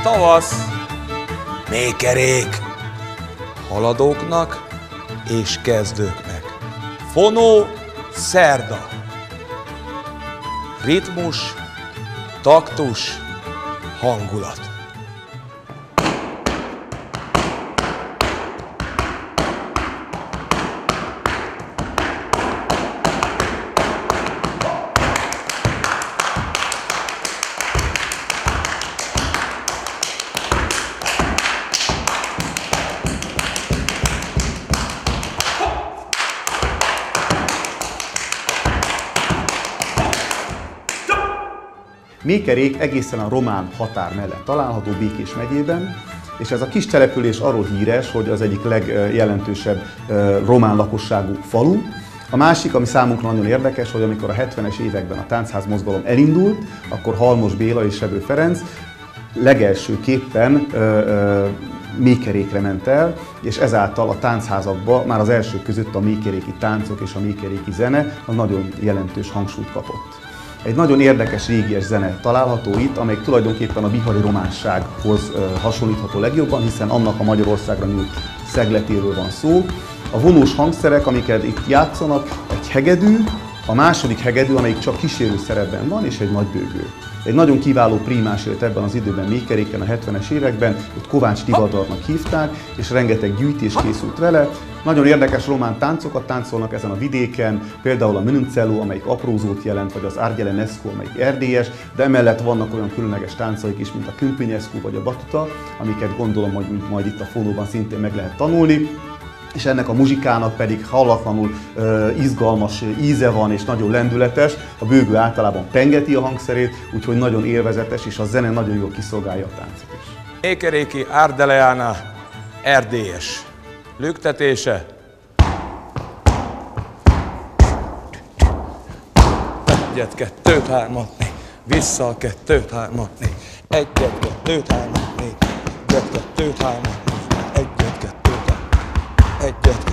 Tavasz, mékerék, haladóknak és kezdőknek. Fonó, szerda. Ritmus, taktus, hangulat. Mékerék egészen a román határ mellett található Békés megyében, és ez a kis település arról híres, hogy az egyik legjelentősebb román lakosságú falu. A másik, ami számunkra nagyon érdekes, hogy amikor a 70-es években a táncház mozgalom elindult, akkor Halmos Béla és Sebő Ferenc legelsőképpen Mékerékre ment el, és ezáltal a táncházakban már az elsők között a mékeréki táncok és a mékeréki zene a nagyon jelentős hangsúlyt kapott. Egy nagyon érdekes régies zene található itt, amely tulajdonképpen a bihari románsághoz hasonlítható legjobban, hiszen annak a Magyarországra nyújt szegletéről van szó. A vonós hangszerek, amiket itt játszanak, egy hegedű, a második hegedű, amelyik csak kísérő szerepben van, és egy nagy bőgő. Egy nagyon kiváló prímás élt ebben az időben Mékeréken a 70-es években, őt Kovács Tivadarnak hívták, és rengeteg gyűjtés készült vele. Nagyon érdekes román táncokat táncolnak ezen a vidéken, például a Müncello, amelyik aprózót jelent, vagy az Argyelenescu, amelyik erdélyes, de emellett vannak olyan különleges táncaik is, mint a Kümpinyescu vagy a Batuta, amiket gondolom, hogy majd itt a Fonóban szintén meg lehet tanulni. És ennek a muzsikának pedig hallatlanul izgalmas íze van és nagyon lendületes. A bőgő általában pengeti a hangszerét, úgyhogy nagyon élvezetes, és a zene nagyon jól kiszolgálja a táncot is. Mékeréki Ardeleana erdélyes lüktetése. Egyet, kettőt, hármat, négy. Vissza, kettőt, hármat, négy. Egyet, kettőt, hármat, négy. Egyet, kettőt, hármat, négy. Egyet, kettőt, hármat, egyet,